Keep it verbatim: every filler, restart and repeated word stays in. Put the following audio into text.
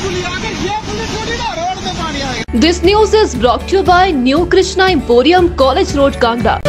This news is brought to you by New Krishna Emporium, College Road, Kangra.